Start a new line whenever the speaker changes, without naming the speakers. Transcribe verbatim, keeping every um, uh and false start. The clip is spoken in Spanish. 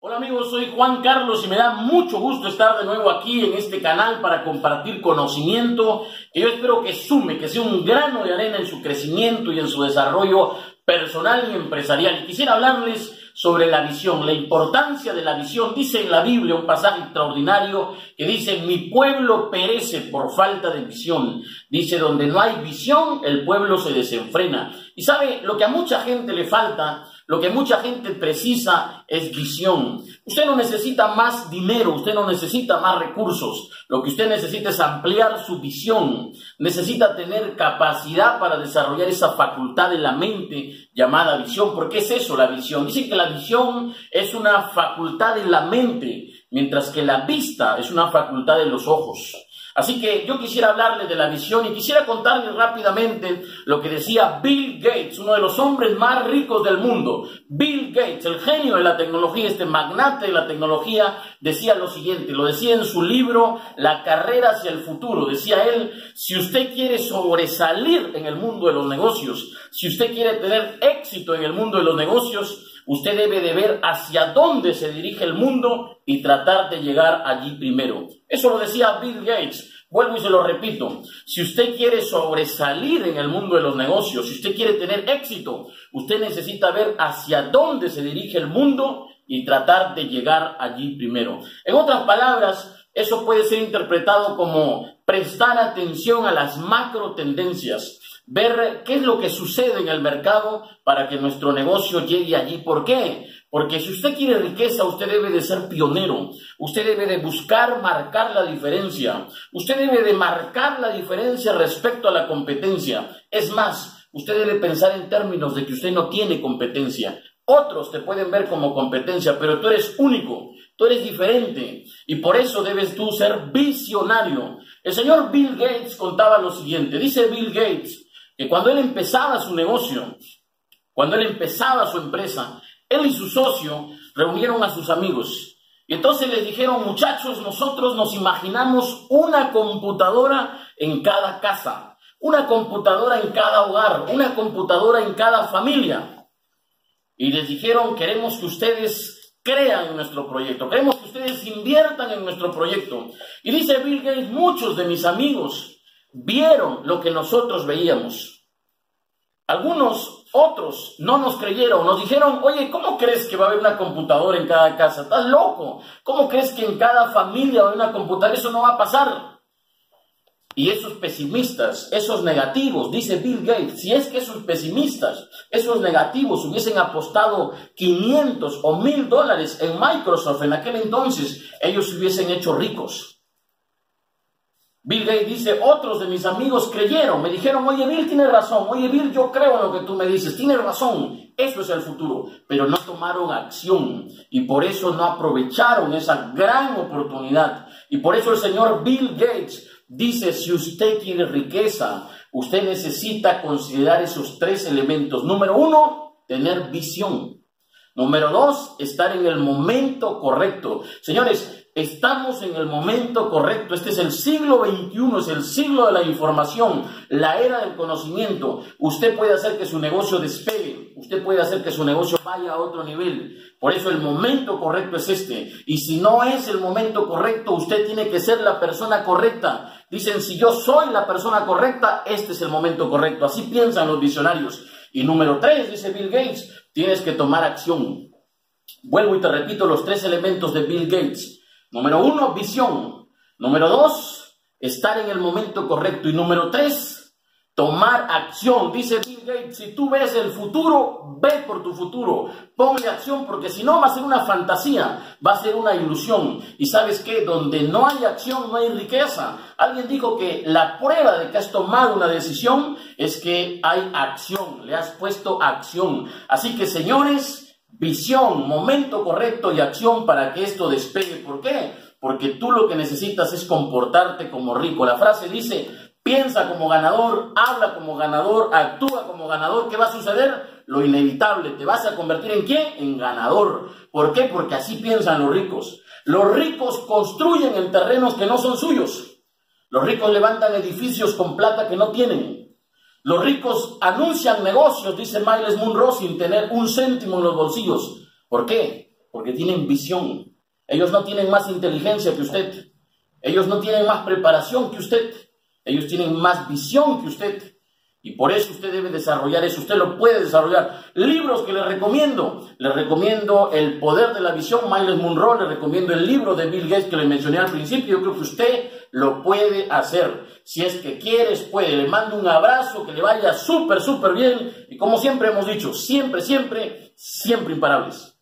Hola amigos, soy Juan Carlos y me da mucho gusto estar de nuevo aquí en este canal para compartir conocimiento que yo espero que sume, que sea un grano de arena en su crecimiento y en su desarrollo personal y empresarial. Y quisiera hablarles sobre la visión, la importancia de la visión. Dice en la Biblia un pasaje extraordinario que dice: mi pueblo perece por falta de visión. Dice, donde no hay visión, el pueblo se desenfrena. Y sabe, lo que a mucha gente le falta, lo que mucha gente precisa es visión. Usted no necesita más dinero, usted no necesita más recursos. Lo que usted necesita es ampliar su visión. Necesita tener capacidad para desarrollar esa facultad de la mente llamada visión. ¿Por qué es eso, la visión? Dicen que la visión es una facultad de la mente, mientras que la vista es una facultad de los ojos. Así que yo quisiera hablarles de la visión y quisiera contarles rápidamente lo que decía Bill Gates, uno de los hombres más ricos del mundo. Bill Gates, el genio de la tecnología, este magnate de la tecnología, decía lo siguiente, lo decía en su libro La carrera hacia el futuro. Decía él: si usted quiere sobresalir en el mundo de los negocios, si usted quiere tener éxito en el mundo de los negocios, usted debe de ver hacia dónde se dirige el mundo y tratar de llegar allí primero. Eso lo decía Bill Gates. Vuelvo y se lo repito. Si usted quiere sobresalir en el mundo de los negocios, si usted quiere tener éxito, usted necesita ver hacia dónde se dirige el mundo y tratar de llegar allí primero. En otras palabras, eso puede ser interpretado como prestar atención a las macro tendencias. Ver qué es lo que sucede en el mercado para que nuestro negocio llegue allí. ¿Por qué? Porque si usted quiere riqueza, usted debe de ser pionero. Usted debe de buscar marcar la diferencia. Usted debe de marcar la diferencia respecto a la competencia. Es más, usted debe pensar en términos de que usted no tiene competencia. Otros te pueden ver como competencia, pero tú eres único. Tú eres diferente y por eso debes tú ser visionario. El señor Bill Gates contaba lo siguiente. Dice Bill Gates que cuando él empezaba su negocio, cuando él empezaba su empresa, él y su socio reunieron a sus amigos. Y entonces les dijeron: muchachos, nosotros nos imaginamos una computadora en cada casa, una computadora en cada hogar, una computadora en cada familia. Y les dijeron: queremos que ustedes crean en nuestro proyecto, queremos que ustedes inviertan en nuestro proyecto. Y dice Bill Gates: muchos de mis amigos vieron lo que nosotros veíamos. Algunos otros no nos creyeron, nos dijeron: oye, ¿cómo crees que va a haber una computadora en cada casa? ¿Estás loco? ¿Cómo crees que en cada familia va a haber una computadora? Eso no va a pasar. Y esos pesimistas, esos negativos, dice Bill Gates, si es que esos pesimistas, esos negativos hubiesen apostado quinientos o mil dólares en Microsoft en aquel entonces, ellos se hubiesen hecho ricos. Bill Gates dice: otros de mis amigos creyeron, me dijeron: oye Bill, tienes razón, oye Bill, yo creo en lo que tú me dices, tienes razón, eso es el futuro, pero no tomaron acción y por eso no aprovecharon esa gran oportunidad. Y por eso el señor Bill Gates dice: si usted quiere riqueza, usted necesita considerar esos tres elementos. Número uno, tener visión. Número dos, estar en el momento correcto. Señores, estamos en el momento correcto. Este es el siglo veintiuno, es el siglo de la información, la era del conocimiento. Usted puede hacer que su negocio despegue, usted puede hacer que su negocio vaya a otro nivel. Por eso el momento correcto es este. Y si no es el momento correcto, usted tiene que ser la persona correcta. Dicen: si yo soy la persona correcta, este es el momento correcto. Así piensan los visionarios. Y número tres, dice Bill Gates, tienes que tomar acción. Vuelvo y te repito los tres elementos de Bill Gates. Número uno, visión. Número dos, estar en el momento correcto. Y número tres, tomar acción. Dice Bill Gates: si tú ves el futuro, ve por tu futuro. Ponle acción, porque si no va a ser una fantasía, va a ser una ilusión. Y ¿sabes qué? Donde no hay acción, no hay riqueza. Alguien dijo que la prueba de que has tomado una decisión es que hay acción. Le has puesto acción. Así que, señores, visión, momento correcto y acción para que esto despegue. ¿Por qué? Porque tú lo que necesitas es comportarte como rico. La frase dice: piensa como ganador, habla como ganador, actúa como ganador. ¿Qué va a suceder? Lo inevitable. ¿Te vas a convertir en qué? En ganador. ¿Por qué? Porque así piensan los ricos. Los ricos construyen en terrenos que no son suyos. Los ricos levantan edificios con plata que no tienen. Los ricos anuncian negocios, dice Miles Monroe, sin tener un céntimo en los bolsillos. ¿Por qué? Porque tienen visión. Ellos no tienen más inteligencia que usted. Ellos no tienen más preparación que usted. Ellos tienen más visión que usted. Y por eso usted debe desarrollar eso. Usted lo puede desarrollar. Libros que le recomiendo. Le recomiendo El poder de la visión, Miles Monroe. Le recomiendo el libro de Bill Gates que le mencioné al principio. Yo creo que usted lo puede hacer. Si es que quieres, puede. Le mando un abrazo, que le vaya súper, súper bien. Y como siempre hemos dicho, siempre, siempre, siempre imparables.